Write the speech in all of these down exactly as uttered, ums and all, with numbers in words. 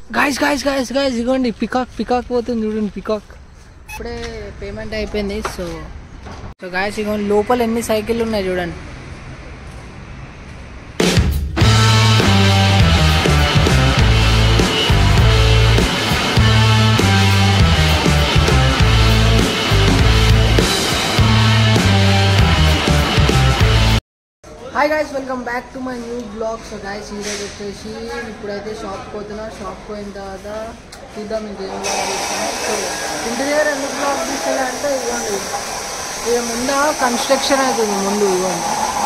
Guys guys guys guys ఇగోండి peacock peacock పోతుంది చూడండి. పికాక్ ఇప్పుడే పేమెంట్ అయిపోయింది. సో సో గాయస్ ఇగోండి లోపల ఎన్ని సైకిళ్ళు ఉన్నాయి చూడండి. Hi guys, welcome back to my new blog. So guys ఈరోజు వచ్చేసి ఇప్పుడైతే షాప్కి పోతున్నా. షాప్కి పోయిన తర్వాత చూద్దాం ఇంకేం బ్లాగ్ తీస్తున్నాం. సో ఇంటి దగ్గర ఎందుకు బ్లాగ్ తీసుకోలే అంటే ఇవ్వండి, ఇక ముందు కన్స్ట్రక్షన్ అవుతుంది. ముందు ఇవ్వండి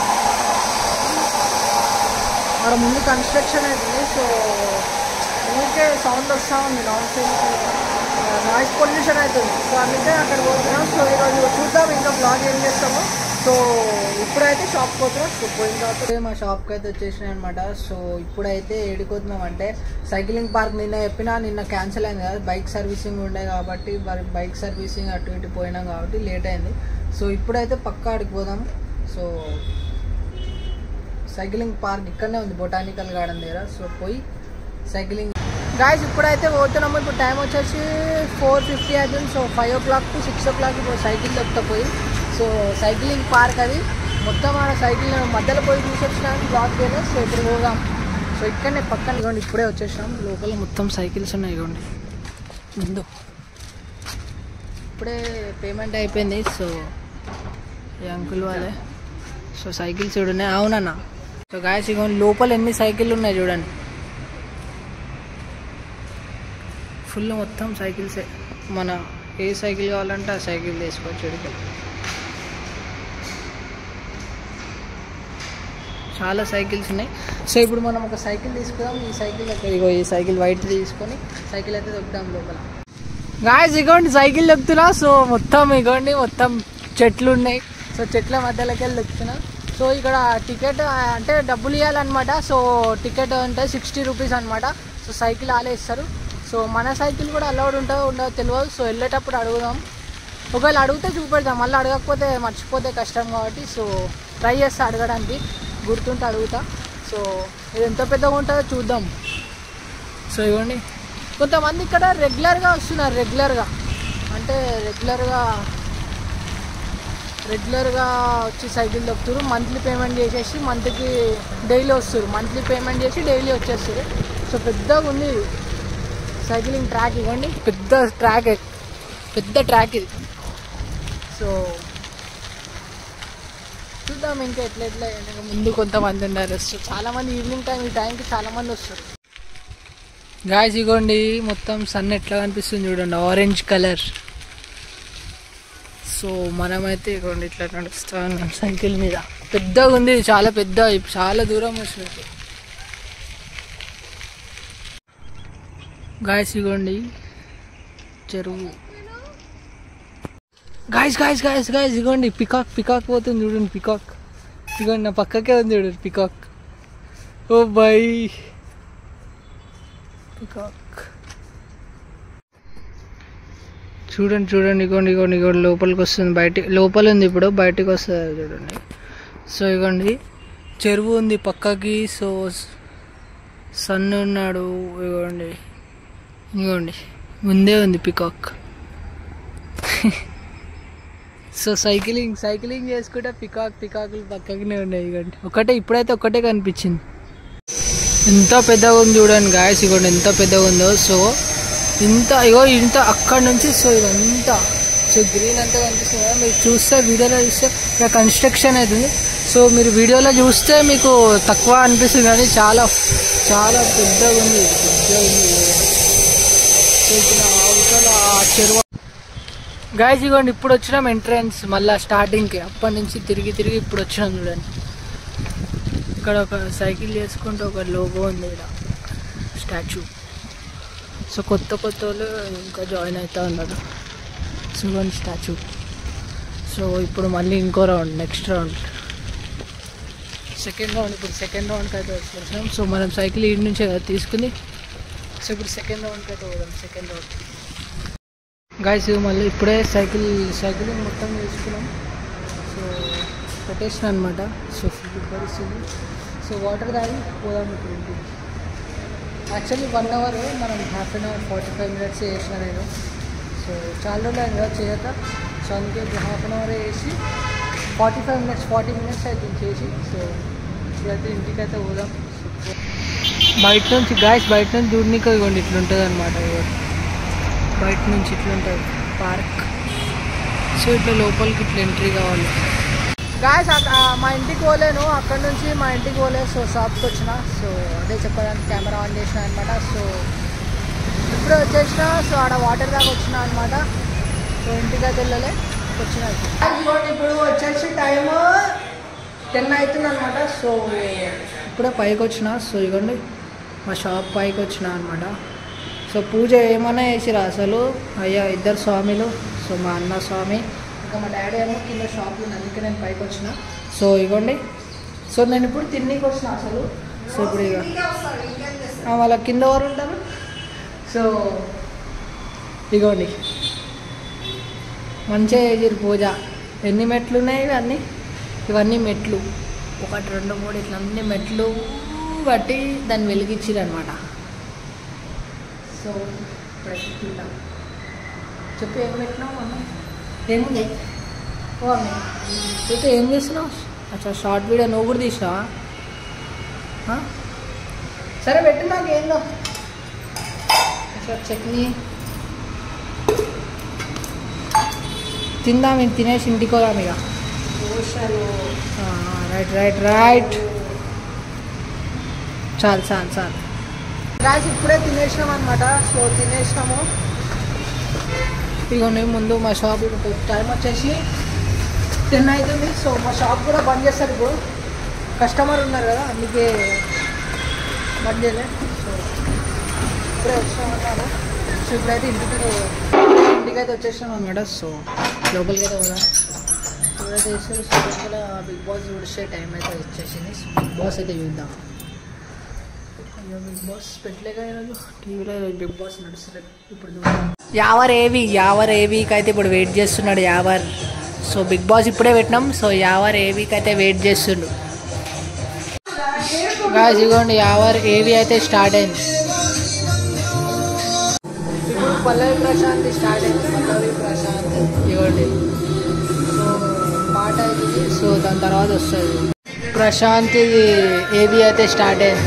మరి ముందు కన్స్ట్రక్షన్ అవుతుంది. సో ఊరికే సౌండ్ వస్తూ ఉంది, నాయిస్ నాయిస్ పొల్యూషన్ అవుతుంది. సో అందుకే అక్కడ పోతున్నాం. సో ఈరోజు చూద్దాం ఇంకా బ్లాగ్ ఏం చేస్తాము. సో ఇప్పుడైతే షాప్కి పోతున్నాం. సో పోయిన తర్వాత మా షాప్కి అయితే వచ్చేసినాయి అనమాట. సో ఇప్పుడైతే ఏడిపోతున్నాం అంటే సైక్లింగ్ పార్క్ నిన్న చెప్పినా నిన్న క్యాన్సిల్ అయింది కదా, బైక్ సర్వీసింగ్ ఉండే కాబట్టి బైక్ సర్వీసింగ్ అటు ఇటు పోయినాం కాబట్టి లేట్ అయింది. సో ఇప్పుడైతే పక్కా ఆడికి పోదాం. సో సైక్లింగ్ పార్క్ ఇక్కడనే ఉంది, బొటానికల్ గార్డెన్ దగ్గర. సో పోయి సైక్లింగ్ గాయస్ ఇప్పుడైతే పోతున్నాము. ఇప్పుడు టైం వచ్చేసి ఫోర్ ఫిఫ్టీ అవుతుంది. So five o'clock to six o'clock ఇప్పుడు సైకిల్ దొక్కుతా పోయి. సో సైక్లింగ్ పార్క్ అది మొత్తం ఆడ సైకిల్ మధ్యలో పోయి చూసొచ్చినాను బ్లాక్ చేయలేదు. సో ఇప్పుడు పోదాం. సో ఇక్కడనే పక్కన ఇవ్వండి, ఇప్పుడే వచ్చేసినాం. లోపల మొత్తం సైకిల్స్ ఉన్నాయి ఇవ్వండి ముందు. ఇప్పుడే పేమెంట్ అయిపోయింది. సో ఈ అంకుల్ వాళ్ళే. సో సైకిల్స్ చూడండి. అవునన్నా. సో గాయస్ ఇవ్వండి లోపల ఎన్ని సైకిళ్ళు ఉన్నాయి చూడండి. ఫుల్ మొత్తం సైకిల్సే. మన ఏ సైకిల్ కావాలంటే ఆ సైకిల్ తీసుకోవచ్చు. ఇక్కడికి చాలా సైకిల్స్ ఉన్నాయి. సో ఇప్పుడు మనం ఒక సైకిల్ తీసుకుందాం. ఈ సైకిల్ దగ్గర ఇగో ఈ సైకిల్ వైట్ తీసుకొని సైకిల్ అయితే దొక్కుదాం లోపల. గాయస్ ఇగోండి సైకిల్ దొక్కుతున్నా. సో మొత్తం ఇగోండి మొత్తం చెట్లు ఉన్నాయి. సో చెట్ల మధ్యలోకి వెళ్ళి దొక్కుతున్నా. సో ఇక్కడ టికెట్ అంటే డబ్బులు ఇవ్వాలన్నమాట. సో టికెట్ అంటే సిక్స్టీ రూపీస్ అనమాట. సో సైకిల్ ఆలే ఇస్తారు. సో మన సైకిల్ కూడా అలౌడ్ ఉంటుందో ఉండదో తెలియదు. సో వెళ్ళేటప్పుడు అడుగుదాం. ఒకవేళ అడిగితే చూపెడతాం, మళ్ళీ అడగకపోతే మర్చిపోతే కష్టం కాబట్టి సో ట్రై చేస్తా అడగడానికి, గుర్తుంటే అడుగుతా. సో ఇది ఎంత పెద్దగా ఉంటుందో చూద్దాం. సో ఇవ్వండి కొంతమంది ఇక్కడ రెగ్యులర్గా వస్తున్నారు. రెగ్యులర్గా అంటే రెగ్యులర్గా రెగ్యులర్గా వచ్చి సైకిల్ దొక్కుతారు. మంత్లీ పేమెంట్ చేసేసి మంత్కి డైలీ వస్తారు. మంత్లీ పేమెంట్ చేసి డైలీ వచ్చేస్తారు. సో పెద్దగా ఉంది సైక్లింగ్ ట్రాక్. ఇవ్వండి పెద్ద ట్రాక్, పెద్ద ట్రాక్ ఇది. సో చూద్దాం ఇంకా ఎట్లా ఎట్లా ముందు కొంతమంది ఉన్నారు. సో చాలామంది ఈవినింగ్ టైం ఈ టైంకి చాలామంది వస్తారు. గాయస్ ఇగోండి మొత్తం సన్ ఎట్లా కనిపిస్తుంది చూడండి, ఆరెంజ్ కలర్. సో మనమైతే ఇగోండి ఇట్లా నడుస్తూ ఉన్నాం సైకిల్ మీద. పెద్దగా ఉంది, చాలా పెద్ద, చాలా దూరం వచ్చినట్టు. గాయస్ ఇగోండి చెరువు. గాయస్ గాయస్ గాయస్ గాయస్ ఇగోండి పికాక్ పికాక్ పోతుంది చూడండి. పికాక్ ఇగోండి నా పక్కకే ఉంది చూడండి పికాక్. ఓ బై పికాక్ చూడండి చూడండి. ఇగోండి ఇగోండి ఇగోండి లోపలికి వస్తుంది. బయట లోపల ఉంది, ఇప్పుడు బయటకు వస్తుంది చూడండి. సో ఇగోండి చెరువు ఉంది పక్కకి. సో సన్ ఉన్నాడు. ఇగోండి ఇగోండి ముందే ఉంది పికాక్. సో సైక్లింగ్ సైక్లింగ్ చేసుకుంటే పికాక్ పికాకులు పక్కనే ఉన్నాయి. ఇవ్వండి ఒకటే, ఇప్పుడైతే ఒకటే కనిపించింది. ఎంత పెద్దగా ఉంది చూడండి గాయస్. ఇవ్వండి ఎంత పెద్దగా ఉందో. సో ఇంత ఇగో ఇంత అక్కడ నుంచి సో ఇదంతా సో గ్రీన్ అంతా కనిపిస్తుంది కదా. మీరు చూస్తే వీడియోలో చూస్తే ఇక్కడ కన్స్ట్రక్షన్ అవుతుంది. సో మీరు వీడియోలో చూస్తే మీకు తక్కువ అనిపిస్తుంది కానీ చాలా చాలా పెద్దగా ఉంది, పెద్దగా ఉంది. సో ఇక్కడ అవతల చెరువు. గాయస్ ఇగోండి ఇప్పుడు వచ్చినాం ఎంట్రన్స్ మళ్ళీ స్టార్టింగ్కి. అప్పటి నుంచి తిరిగి తిరిగి ఇప్పుడు వచ్చినాం చూడండి. ఇక్కడ ఒక సైకిల్ చేసుకుంటే ఒక లోగో ఉంది ఇక్కడ, స్టాచ్యూ. సో కొత్త కొత్త వాళ్ళు ఇంకా జాయిన్ అవుతూ ఉన్నారు. చూడండి స్టాచ్యూ. సో ఇప్పుడు మళ్ళీ ఇంకో round, next round, second round. ఇప్పుడు సెకండ్ రౌండ్కి అయితే వచ్చేసినాం. సో మనం సైకిల్ ఈ నుంచే కదా తీసుకుని. సో ఇప్పుడు సెకండ్ రౌండ్కి అయితే పోదాం. సెకండ్ రౌండ్ గాయస్ మళ్ళీ ఇప్పుడే సైకిల్ సైక్లింగ్ మొత్తం చేసుకున్నాం. సో పెట్టేసిన అనమాట. సో ఫుల్ పరిస్థితి. సో వాటర్ తాగి పోదాం ఇప్పుడు ఇంటికి. యాక్చువల్లీ వన్ అవర్ మనం half an hour forty five minutes చేసిన నేను. సో చాలా రోజులు అయింది కదా చేయక. సో అందుకే హాఫ్ అన్ అవర్ వేసి forty five minutes forty minutes అయితే చేసి. సో ఇప్పుడైతే ఇంటికైతే పోదాం. బయట నుంచి గాయస్ బయట నుంచి చూడనీకి ఇవ్వండి ఇట్లుంటుంది అనమాట. బయట నుంచి ఇట్లుంటుంది పార్క్. సో ఇట్లా లోపలికి ఇట్లా ఎంట్రీ కావాలి. గాయస్ మా ఇంటికి పోలేను, అక్కడ నుంచి మా ఇంటికి పోలేదు. సో షాప్కి వచ్చిన. సో అదే చెప్పడానికి కెమెరా ఆన్ చేసిన అనమాట. సో ఇప్పుడు వచ్చేసిన. సో ఆడ వాటర్ దాకా వచ్చిన అనమాట. సో ఇంటికి అయితే వెళ్ళలే వచ్చిన. ఇప్పుడు వచ్చేసి టైం టెన్ అవుతుంది అనమాట. సో ఇప్పుడే పైకి వచ్చిన. సో ఇవ్వండి మా షాప్ పైకి వచ్చిన అనమాట. సో పూజ ఏమన్నా చేసిరా అసలు అయ్యా ఇద్దరు స్వామిలు. సో మా అన్న స్వామి ఇంకా మా డాడీ ఏమో కింద షాప్లో అందుకే నేను పైకి వచ్చిన. సో ఇవ్వండి. సో నేను ఇప్పుడు తిన్నీకి వచ్చిన అసలు. సో ఇప్పుడు ఇక వాళ్ళ కింద ఎవరు ఉంటారు. సో ఇగోండి మంచిగా చేసిరు పూజ. ఎన్ని మెట్లు ఉన్నాయి ఇవన్నీ ఇవన్నీ మెట్లు ఒకటి రెండు మూడు ఇట్లా అన్ని మెట్లు బట్టి దాన్ని వెలిగించారు అనమాట. సో ఇప్పుడు తింటాం. చెప్పి ఏం పెట్టినావు అన్న ఏముంది ఓ అన్న చెప్పి ఏం చేస్తున్నావు. అచ్చా షార్ట్ వీడియో నువ్వు కూడా తీసినావా. సరే పెట్టు నాకు ఏందో చట్నీ తిందాం. ఇంక తినేసి ఇంటికి పోదాం ఇక. రైట్ రైట్ రైట్ చాలు చాలు చాలు రాసి ఇప్పుడే తినేసినాం అనమాట. సో తినేసినాము. ఇక నేను ముందు మా షాప్ టైం వచ్చేసి టెన్ అవుతుంది. సో మా షాప్ కూడా బంద్ చేస్తారు ఇప్పుడు. కస్టమర్ ఉన్నారు కదా అందుకే బంద్ చేయలే. సో ఇప్పుడే వచ్చినామన్నారు. సో ఇప్పుడైతే ఇంటికి ఇంటికి అయితే వచ్చేసినాం అనమాట. సో లోపలికి అయితే పోదాం. ఇప్పుడైతే వేస్తారు. సో లోపల బిగ్ బాస్ చూసే టైం అయితే వచ్చేసింది. బిగ్ బాస్ అయితే చూద్దాం. అయ్యో బిగ్ బాస్ పెట్టలేక ఈరోజు టీవీలో బిగ్ బాస్ నడుస్తలేదు. ఇప్పుడు చూద్దాం. యావర్ ఏవి యావర్ ఏవీకి అయితే ఇప్పుడు వెయిట్ చేస్తున్నాడు యావర్. సో బిగ్ బాస్ ఇప్పుడే పెట్టినాం. సో యావర్ ఏవీకి అయితే వెయిట్ చేస్తుండు. గాయ్స్ ఇదిగోండి యావర్ ఏవి అయితే స్టార్ట్ అయింది. ఇప్పుడు పల్లవి ప్రశాంత్ స్టార్ట్ అయింది. పల్లవి ప్రశాంత్ ఇవ్వండి. సో పాట అవుతుంది. సో దాని తర్వాత వస్తుంది ప్రశాంత్ ఏవి అయితే స్టార్ట్ అయింది.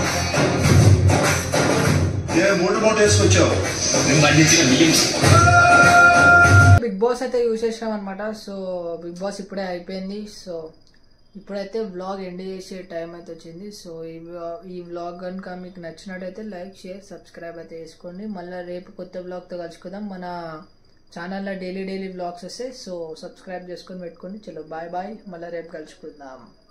బిగ్ బాస్ అయితే యూజ్ చేసినాం అనమాట. సో బిగ్ బాస్ ఇప్పుడే అయిపోయింది. సో ఇప్పుడైతే వ్లాగ్ ఎండ్ చేసే టైం అయితే వచ్చింది. సో ఈ ఈ వ్లాగ్ కనుక మీకు నచ్చినట్టయితే లైక్ షేర్ సబ్స్క్రైబ్ అయితే చేసుకోండి. మళ్ళీ రేపు కొత్త వ్లాగ్తో కలుసుకుందాం. మన ఛానల్లో డైలీ డైలీ వ్లాగ్స్ వస్తాయి. సో సబ్స్క్రైబ్ చేసుకొని పెట్టుకోండి. చలో బాయ్ బాయ్. మళ్ళీ రేపు కలుసుకుందాం.